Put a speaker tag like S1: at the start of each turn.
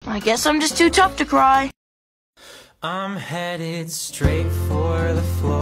S1: I guess I'm just too tough to cry.
S2: I'm headed straight for the floor.